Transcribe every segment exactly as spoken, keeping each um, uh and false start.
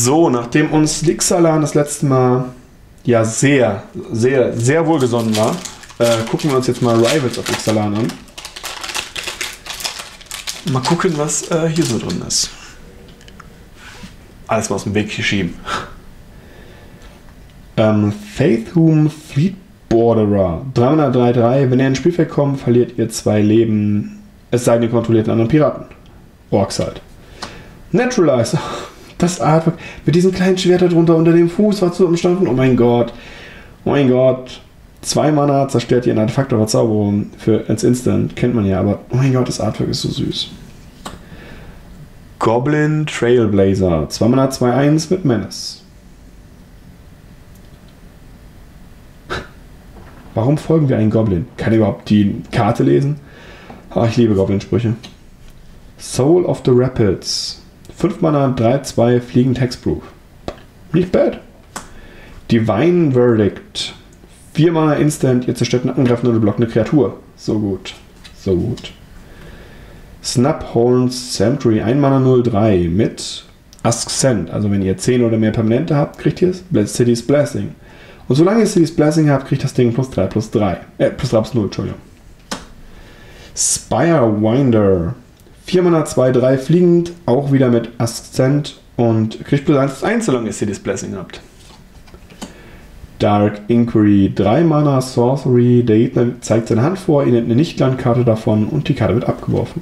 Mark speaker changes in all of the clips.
Speaker 1: So, nachdem uns Ixalan das letzte Mal ja sehr, sehr, sehr wohlgesonnen war, äh, gucken wir uns jetzt mal Rivals of Ixalan an. Mal gucken, was äh, hier so drin ist. Alles mal aus dem Weg schieben. Ähm, Faithum Fleetborderer. drei Mana drei drei. Wenn er ins Spielfeld kommt, verliert ihr zwei Leben. Es sei denn, ihr kontrolliert einen anderen Piraten. Orks halt. Naturalizer. Das Artwork mit diesem kleinen Schwert da drunter unter dem Fuß war zu umstampfen. Oh mein Gott. Oh mein Gott. Zwei Mana zerstört ihr einen Artefakt oder Zauberung für als Instant. Kennt man ja, aber oh mein Gott, das Artwork ist so süß. Goblin Trailblazer. Zwei Mana zwei eins mit Menace. Warum folgen wir einem Goblin? Kann ich überhaupt die Karte lesen? Oh, ich liebe Goblin-Sprüche. Soul of the Rapids. fünf Mana, drei zwei, fliegend Hexproof. Nicht bad. Divine Verdict. vier Mana Instant, ihr zerstört einen angreifende oder blockende Kreatur. So gut. So gut. Snaphorns Sanctuary. ein Mana null drei mit Ascent. Also wenn ihr zehn oder mehr Permanente habt, kriegt ihr es. City's Blessing. Und solange ihr City's Blessing habt, kriegt das Ding plus drei plus drei. Äh, plus drei plus null, Entschuldigung. Spirewinder. vier Mana zwei drei fliegend, auch wieder mit Ascent und kriegt plus eins plus eins, solange ihr City's Blessing habt. Dark Inquiry. drei Mana Sorcery. Der Gegner zeigt seine Hand vor, ihr nehmt eine Nicht-Landkarte davon und die Karte wird abgeworfen.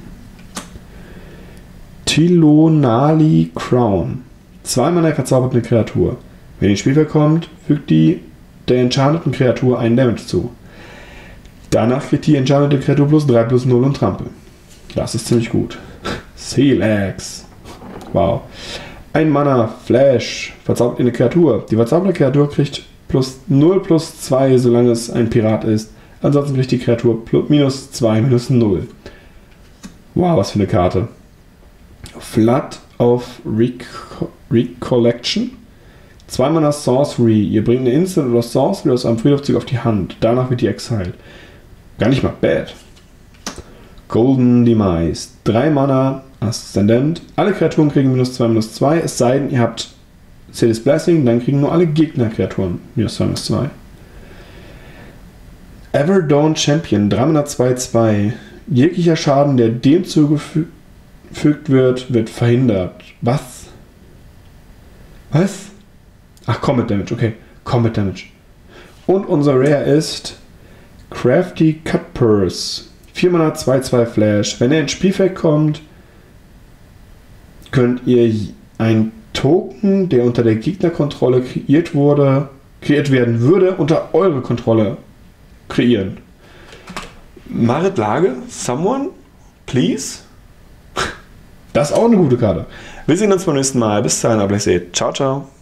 Speaker 1: Tilonali Crown. zwei Mana verzaubert eine Kreatur. Wenn ihr ins Spielfeld kommt, fügt die der enchanteten Kreatur einen Damage zu. Danach kriegt die enchantete Kreatur plus drei plus null und Trampel. Das ist ziemlich gut. Seal Axe. Wow. Ein Mana Flash. Verzaubert eine Kreatur. Die verzauberte Kreatur kriegt plus null plus zwei, solange es ein Pirat ist. Ansonsten kriegt die Kreatur plus, minus zwei minus null. Wow, was für eine Karte. Flood of Reco- Recollection. zwei Mana Sorcery. Ihr bringt eine Instant oder Sorcery aus einem Friedhofszug auf die Hand. Danach wird die exiled. Gar nicht mal bad. Golden Demise. drei Mana Ascendant. Alle Kreaturen kriegen minus zwei minus zwei. Es sei denn, ihr habt City's Blessing, dann kriegen nur alle Gegner-Kreaturen minus zwei minus zwei. Everdawn Champion. drei Mana zwei zwei. Jeglicher Schaden, der dem zugefügt wird, wird verhindert. Was? Was? Ach, Combat Damage, okay. Combat Damage. Und unser Rare ist Crafty Cutpurse. vier Mana zwei zwei Flash. Wenn er ins Spielfeld kommt, könnt ihr ein Token, der unter der Gegnerkontrolle kreiert wurde, kreiert werden würde, unter eure Kontrolle kreieren. Marit Lage? Someone? Please? Das ist auch eine gute Karte. Wir sehen uns beim nächsten Mal. Bis dahin, aber ich sehe. Ciao, ciao.